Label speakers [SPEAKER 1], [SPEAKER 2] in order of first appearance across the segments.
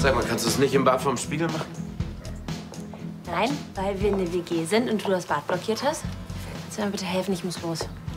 [SPEAKER 1] Sag mal, kannst du es nicht im Bad vorm Spiegel machen?
[SPEAKER 2] Nein, weil wir in der WG sind und du das Bad blockiert hast. Kannst du mir bitte helfen? Ich muss los.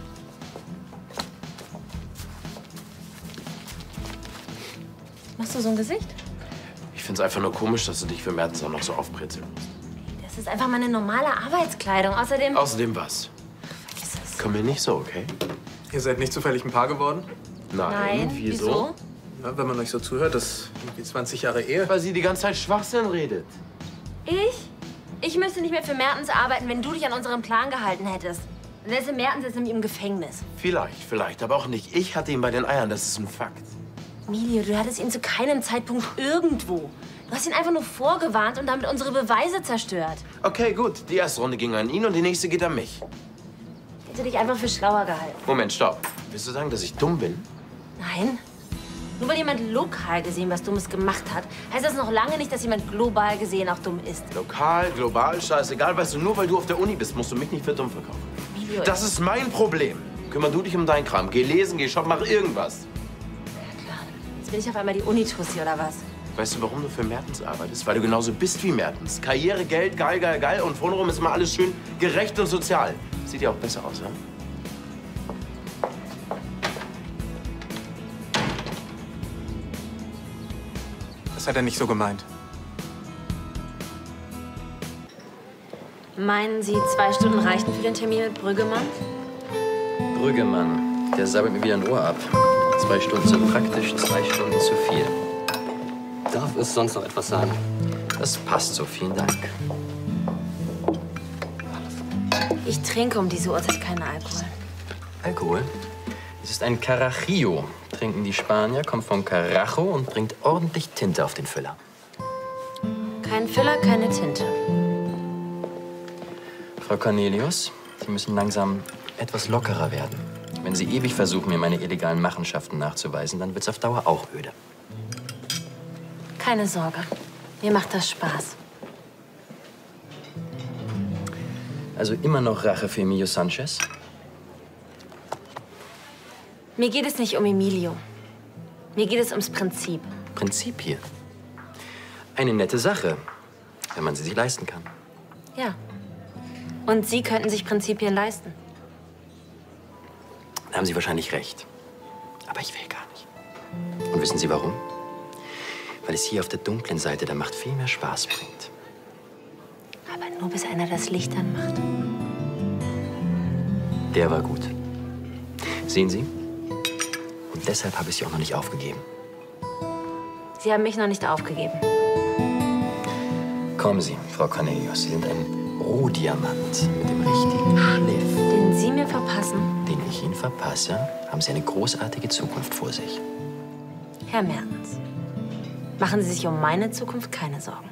[SPEAKER 2] Machst du so ein Gesicht?
[SPEAKER 1] Ich find's einfach nur komisch, dass du dich für Mertens auch noch so aufbrezeln musst.
[SPEAKER 2] Das ist einfach meine normale Arbeitskleidung. Außerdem...
[SPEAKER 1] Außerdem was?
[SPEAKER 2] Vergiss es.
[SPEAKER 1] Komm mir nicht so, okay?
[SPEAKER 3] Ihr seid nicht zufällig ein Paar geworden?
[SPEAKER 2] Nein, wieso?
[SPEAKER 3] Na, wenn man euch so zuhört, das ist irgendwie 20 Jahre Ehe.
[SPEAKER 1] Weil sie die ganze Zeit Schwachsinn redet.
[SPEAKER 2] Ich? Ich müsste nicht mehr für Mertens arbeiten, wenn du dich an unseren Plan gehalten hättest. Lasse Mertens ist nämlich im Gefängnis.
[SPEAKER 1] Vielleicht, aber auch nicht. Ich hatte ihn bei den Eiern, das ist ein Fakt.
[SPEAKER 2] Emilio, du hattest ihn zu keinem Zeitpunkt irgendwo. Du hast ihn einfach nur vorgewarnt und damit unsere Beweise zerstört.
[SPEAKER 1] Okay, gut. Die erste Runde ging an ihn und die nächste geht an mich.
[SPEAKER 2] Ich hätte dich einfach für schlauer gehalten.
[SPEAKER 1] Moment, stopp. Willst du sagen, dass ich dumm bin?
[SPEAKER 2] Nein. Nur weil jemand lokal gesehen was Dummes gemacht hat, heißt das noch lange nicht, dass jemand global gesehen auch dumm ist.
[SPEAKER 1] Lokal, global, scheißegal. Weißt du, nur weil du auf der Uni bist, musst du mich nicht für dumm verkaufen.
[SPEAKER 2] Emilio,
[SPEAKER 1] Das ist mein Problem. Kümmer du dich um deinen Kram. Geh lesen, geh shoppen, mach irgendwas.
[SPEAKER 2] ja klar. Jetzt bin ich auf einmal die Unitussi oder was?
[SPEAKER 1] Weißt du, warum du für Mertens arbeitest? Weil du genauso bist wie Mertens. Karriere, Geld, geil, geil, geil. Und vornherum ist immer alles schön gerecht und sozial. Sieht ja auch besser aus, ja?
[SPEAKER 3] Das hat er nicht so gemeint.
[SPEAKER 2] Meinen Sie, 2 Stunden reichten für den Termin mit Brüggemann?
[SPEAKER 4] Brüggemann, der sabbelt mir wieder ein Ohr ab. 2 Stunden zu praktisch, 2 Stunden zu viel.
[SPEAKER 5] Darf es sonst noch etwas sein?
[SPEAKER 4] Das passt so, vielen Dank.
[SPEAKER 2] Ich trinke um diese Uhrzeit keinen Alkohol.
[SPEAKER 4] Alkohol? Es ist ein Carajillo. Trinken die Spanier, kommt von Carajo und bringt ordentlich Tinte auf den Füller.
[SPEAKER 2] Kein Füller, keine Tinte.
[SPEAKER 4] Frau Cornelius, Sie müssen langsam etwas lockerer werden. Wenn Sie ewig versuchen, mir meine illegalen Machenschaften nachzuweisen, dann wird's auf Dauer auch öde.
[SPEAKER 2] Keine Sorge. Mir macht das Spaß.
[SPEAKER 4] Also immer noch Rache für Emilio Sanchez?
[SPEAKER 2] Mir geht es nicht um Emilio. Mir geht es ums Prinzip.
[SPEAKER 4] Prinzip hier. Eine nette Sache, wenn man sie sich leisten kann.
[SPEAKER 2] Ja. Und Sie könnten sich Prinzipien leisten.
[SPEAKER 4] Da haben Sie wahrscheinlich recht. Aber ich will gar nicht. Und wissen Sie warum? Weil es hier auf der dunklen Seite der Macht viel mehr Spaß bringt.
[SPEAKER 2] Aber nur bis einer das Licht anmacht.
[SPEAKER 4] Der war gut. Sehen Sie? Und deshalb habe ich Sie auch noch nicht aufgegeben.
[SPEAKER 2] Sie haben mich noch nicht aufgegeben.
[SPEAKER 4] Kommen Sie, Frau Cornelius. Sie sind ein Rohdiamant mit dem richtigen Schliff.
[SPEAKER 2] Den Sie mir verpassen?
[SPEAKER 4] Den ich Ihnen verpasse, haben Sie eine großartige Zukunft vor sich.
[SPEAKER 2] Herr Mertens, machen Sie sich um meine Zukunft keine Sorgen.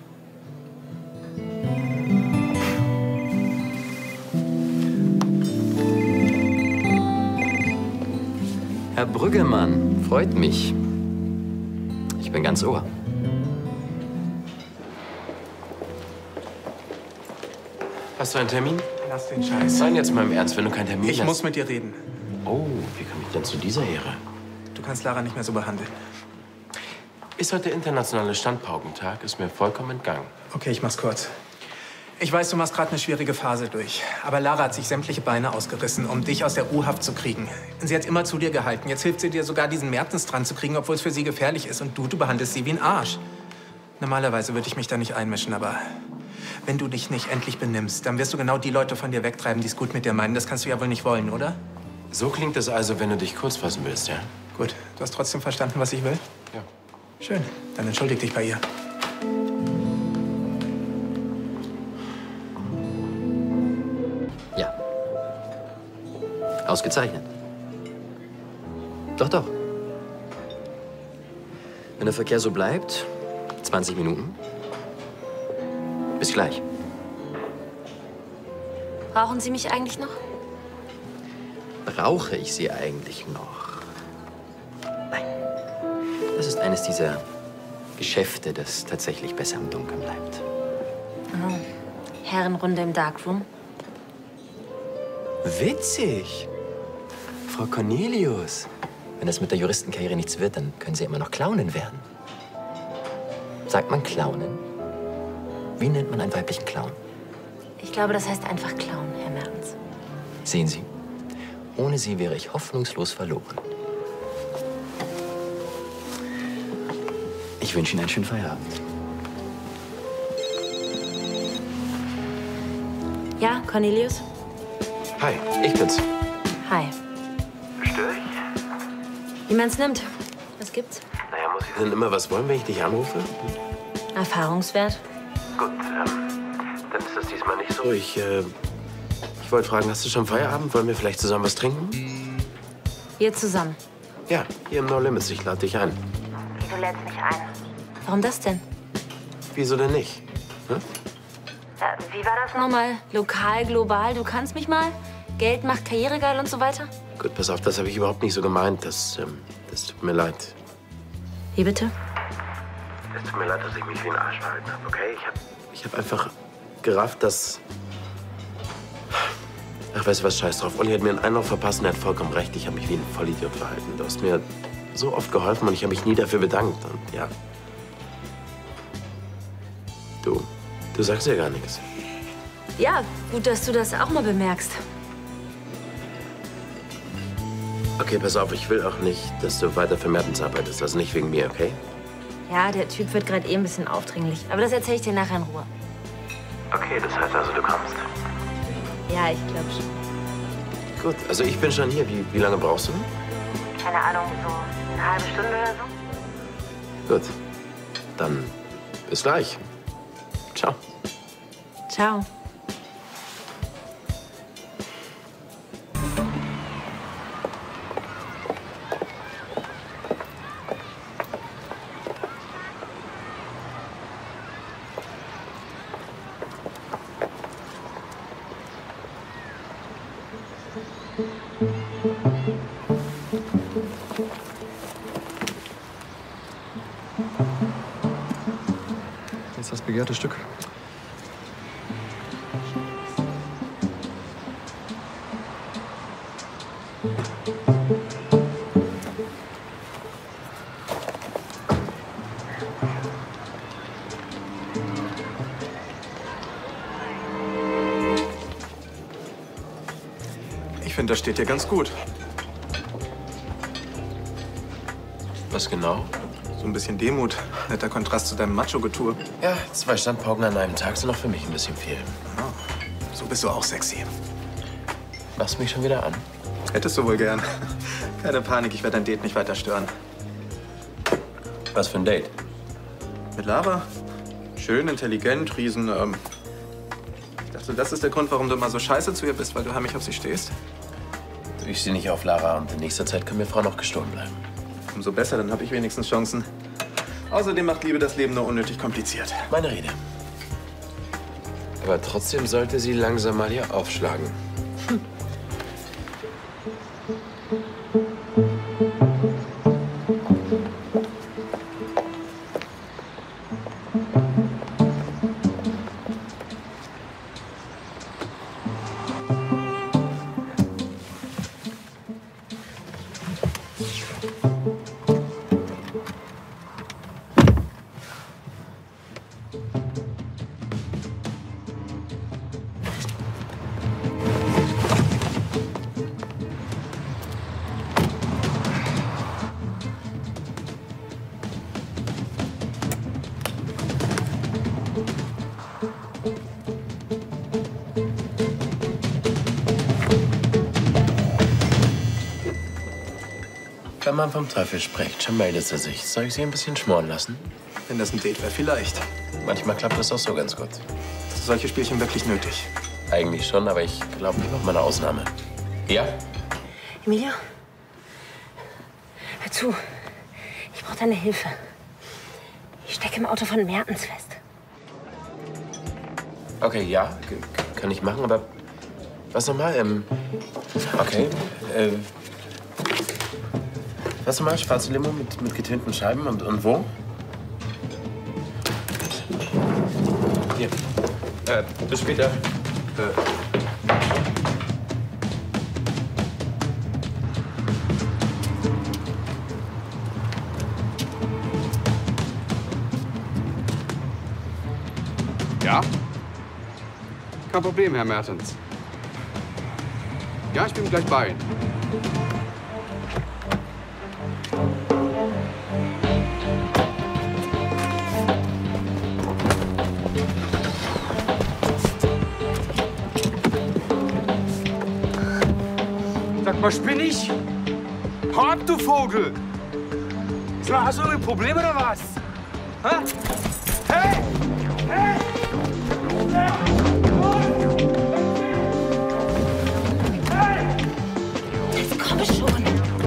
[SPEAKER 4] Herr Brüggemann, freut mich. Ich bin ganz Ohr.
[SPEAKER 1] Hast du einen Termin?
[SPEAKER 3] Lass den Scheiß.
[SPEAKER 1] Nein, jetzt mal im Ernst, wenn du keinen Termin
[SPEAKER 3] Ich
[SPEAKER 1] hast.
[SPEAKER 3] muss mit dir reden.
[SPEAKER 1] Oh, wie komme ich denn zu dieser Ehre?
[SPEAKER 3] Du kannst Lara nicht mehr so behandeln.
[SPEAKER 1] Ist heute der internationale Standpaukentag, ist mir vollkommen entgangen.
[SPEAKER 3] Okay, ich mach's kurz. Ich weiß, du machst gerade eine schwierige Phase durch. Aber Lara hat sich sämtliche Beine ausgerissen, um dich aus der U-Haft zu kriegen. Sie hat immer zu dir gehalten. Jetzt hilft sie dir sogar, diesen Mertens dran zu kriegen, obwohl es für sie gefährlich ist. Und du behandelst sie wie ein Arsch. Normalerweise würde ich mich da nicht einmischen, aber wenn du dich nicht endlich benimmst, dann wirst du genau die Leute von dir wegtreiben, die es gut mit dir meinen. Das kannst du ja wohl nicht wollen, oder?
[SPEAKER 1] So klingt es also, wenn du dich kurz fassen willst, ja?
[SPEAKER 3] Gut, du hast trotzdem verstanden, was ich will?
[SPEAKER 1] Ja.
[SPEAKER 3] Schön, dann entschuldig dich bei ihr.
[SPEAKER 4] Ja. Ausgezeichnet. Doch, doch. Wenn der Verkehr so bleibt, 20 Minuten. Bis gleich.
[SPEAKER 2] Brauchen Sie mich eigentlich noch?
[SPEAKER 4] Brauche ich Sie eigentlich noch? Nein. Das ist eines dieser Geschäfte, das tatsächlich besser im Dunkeln bleibt.
[SPEAKER 2] Oh. Herrenrunde im Darkroom.
[SPEAKER 4] Witzig. Frau Cornelius. Wenn das mit der Juristenkarriere nichts wird, dann können Sie immer noch Clownin werden. Sagt man Clownen? Wie nennt man einen weiblichen Clown?
[SPEAKER 2] Ich glaube, das heißt einfach Clown, Herr Mertens.
[SPEAKER 4] Sehen Sie, ohne Sie wäre ich hoffnungslos verloren. Ich wünsche Ihnen einen schönen Feierabend.
[SPEAKER 2] Ja, Cornelius?
[SPEAKER 1] Hi, ich bin's.
[SPEAKER 2] Hi.
[SPEAKER 1] Störe ich?
[SPEAKER 2] Wie man's nimmt. Was gibt's?
[SPEAKER 1] Naja, muss ich denn immer was wollen, wenn ich dich anrufe?
[SPEAKER 2] Erfahrungswert?
[SPEAKER 1] Gut, dann ist das diesmal nicht so. Ich wollte fragen, hast du schon Feierabend? Wollen wir vielleicht zusammen was trinken?
[SPEAKER 2] Wir zusammen.
[SPEAKER 1] Ja, hier im No Limits. Ich lade dich ein.
[SPEAKER 2] Wie, du lädst mich ein? Warum das denn?
[SPEAKER 1] Wieso denn nicht? Hm?
[SPEAKER 2] Wie war das nochmal? Lokal, global, du kannst mich mal? Geld macht Karriere geil und so weiter?
[SPEAKER 1] Gut, pass auf, das habe ich überhaupt nicht so gemeint. Das tut mir leid.
[SPEAKER 2] Wie bitte?
[SPEAKER 1] Es tut mir leid, dass ich mich wie ein Arsch verhalten habe, okay? Ich hab einfach gerafft, dass... Ach, weißt du was, scheiß drauf. Olli hat mir einen Einlauf verpasst und er hat vollkommen recht. Ich habe mich wie ein Vollidiot verhalten. Du hast mir so oft geholfen und ich habe mich nie dafür bedankt. Und ja... Du sagst ja gar nichts.
[SPEAKER 2] Ja, gut, dass du das auch mal bemerkst.
[SPEAKER 1] Okay, pass auf, ich will auch nicht, dass du weiter für Mertens arbeitest. Also nicht wegen mir, okay?
[SPEAKER 2] Ja, der Typ wird gerade ein bisschen aufdringlich. Aber das erzähle ich dir nachher in Ruhe.
[SPEAKER 1] Okay, das heißt also, du kommst.
[SPEAKER 2] Ja, ich glaube schon.
[SPEAKER 1] Gut, also ich bin schon hier. Wie lange brauchst du?
[SPEAKER 2] Keine Ahnung, so eine halbe Stunde oder so?
[SPEAKER 1] Gut, dann bis gleich. Ciao.
[SPEAKER 2] Ciao.
[SPEAKER 5] Das ist das begehrte Stück.
[SPEAKER 3] Ich finde, das steht dir ganz gut.
[SPEAKER 1] Was genau?
[SPEAKER 3] So ein bisschen Demut. Netter Kontrast zu deinem Macho-Getue.
[SPEAKER 1] Ja, 2 Standpauken an einem Tag sind noch für mich ein bisschen viel.
[SPEAKER 3] So bist du auch sexy.
[SPEAKER 1] Machst du mich schon wieder an?
[SPEAKER 3] Hättest du wohl gern. Keine Panik, ich werde dein Date nicht weiter stören.
[SPEAKER 1] Was für ein Date?
[SPEAKER 3] Mit Lara? Schön, intelligent, riesen... Ich dachte, das ist der Grund, warum du immer so scheiße zu ihr bist, weil du heimlich auf sie stehst.
[SPEAKER 1] Ich stehe nicht auf Lara und in nächster Zeit kann mir Frau noch gestohlen bleiben.
[SPEAKER 3] Umso besser, dann habe ich wenigstens Chancen. Außerdem macht Liebe das Leben nur unnötig kompliziert.
[SPEAKER 1] Meine Rede. Aber trotzdem sollte sie langsam mal hier aufschlagen. Wenn man vom Teufel spricht, schon meldet sie sich. Soll ich sie ein bisschen schmoren lassen?
[SPEAKER 3] Wenn das ein Date wäre, vielleicht.
[SPEAKER 1] Manchmal klappt das auch so ganz gut.
[SPEAKER 3] Hast du solche Spielchen wirklich nötig?
[SPEAKER 1] Eigentlich schon, aber ich glaube, ich mache mal eine Ausnahme. Ja?
[SPEAKER 2] Emilio? Hör zu. Ich brauche deine Hilfe. Ich stecke im Auto von Mertens fest.
[SPEAKER 1] Okay, ja, kann ich machen, aber was nochmal? Okay, was nochmal? Schwarze Limo mit getönten Scheiben und wo? Hier. Bis später.
[SPEAKER 6] Ja? Kein Problem, Herr Mertens. Ja, ich bin gleich bei Ihnen.
[SPEAKER 7] Sag mal, spinn ich? Hau ab, du Vogel! Sag mal, hast du ein Problem oder was? Hä? Hey! Hey!
[SPEAKER 2] Jetzt komm schon.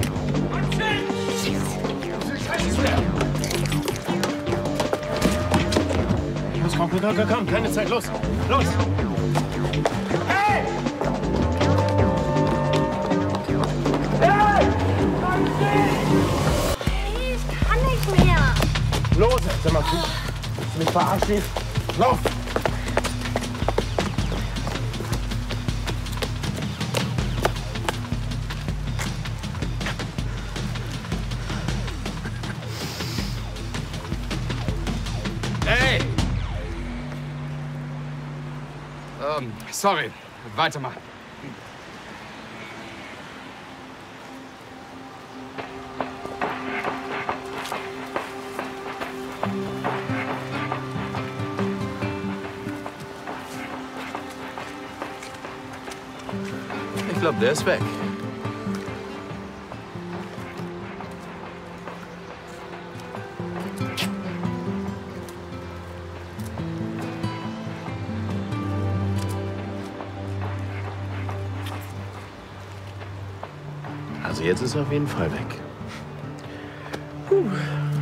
[SPEAKER 1] Komm, keine Zeit, los! Los!
[SPEAKER 7] Hey! Hey!
[SPEAKER 2] Ich kann nicht mehr.
[SPEAKER 1] Los! Sag mal, du mich verarschen? Lauf!
[SPEAKER 6] Hey! Sorry. Weitermachen.
[SPEAKER 1] Ich glaube, der ist weg. Also jetzt ist er auf jeden Fall weg. Puh.